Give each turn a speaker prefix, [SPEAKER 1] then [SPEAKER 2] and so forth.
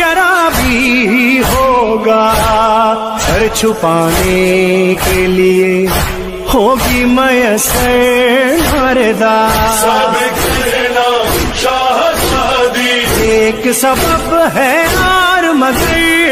[SPEAKER 1] शराबी होगा, डर छुपाने के लिए होगी मयसर नारदा।
[SPEAKER 2] सब करना शादी,
[SPEAKER 1] एक सबब है यार मगर